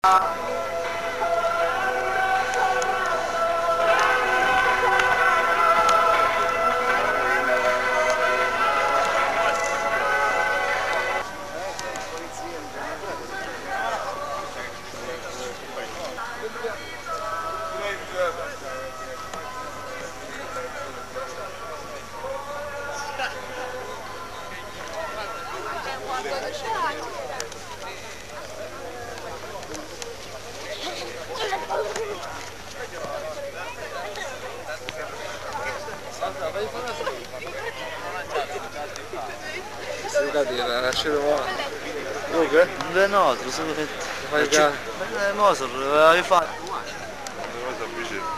Luca? Non è nostro, solo che Fai già. è nostro, avevi fatto. Cosa vicino.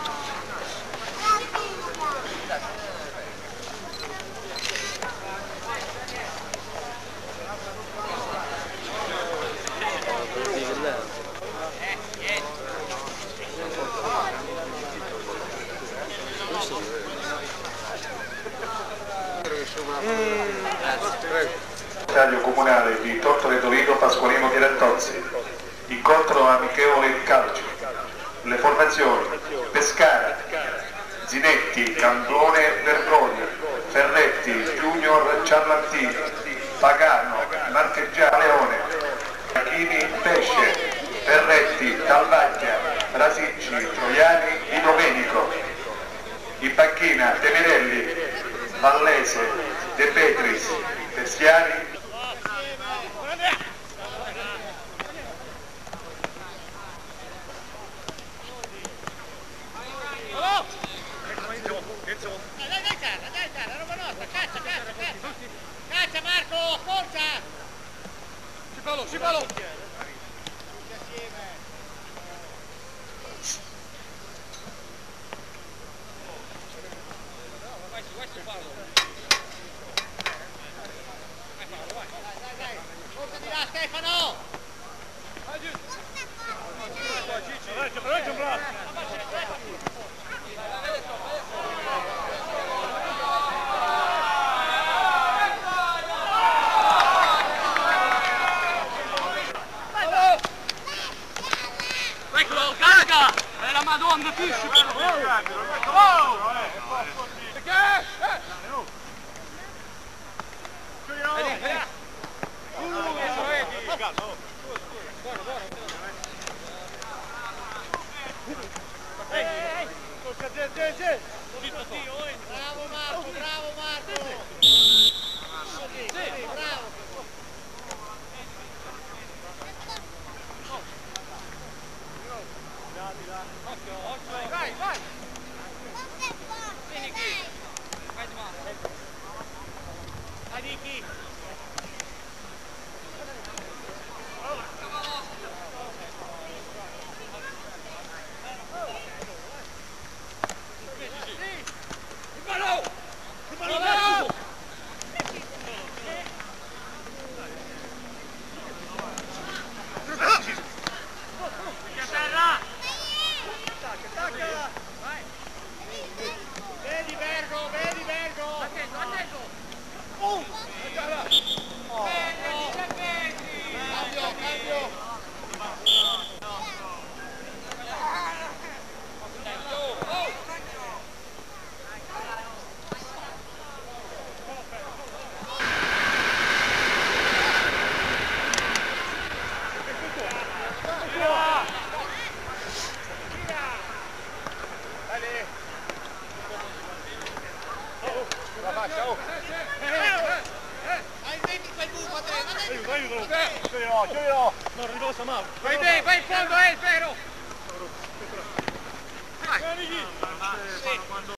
Stadio comunale di Tortore Torino Pasqualino Tirantozzi, incontro amichevole calcio. Le formazioni: Pescara, Zinetti, Candone, Bergogna, Ferretti, Junior, Ciarlantini, Pagano, Marcheggiano, Leone, Achini, Pesce, Ferretti, Talvaglia, Rasicci, Troiani, Di Domenico. In panchina Temerelli, Vallese, De Petris, Testiani. Caccia Marco, forza! Cipalo! Forza di là Stefano! Eccolo, carica! È la Madonna fisci! Bravo Marco! Bravo! Vai! Vieni qui! Vai di mano! Vai Nicky! Vedi Vergo! Attento! Cambio! Vai in fondo, vero!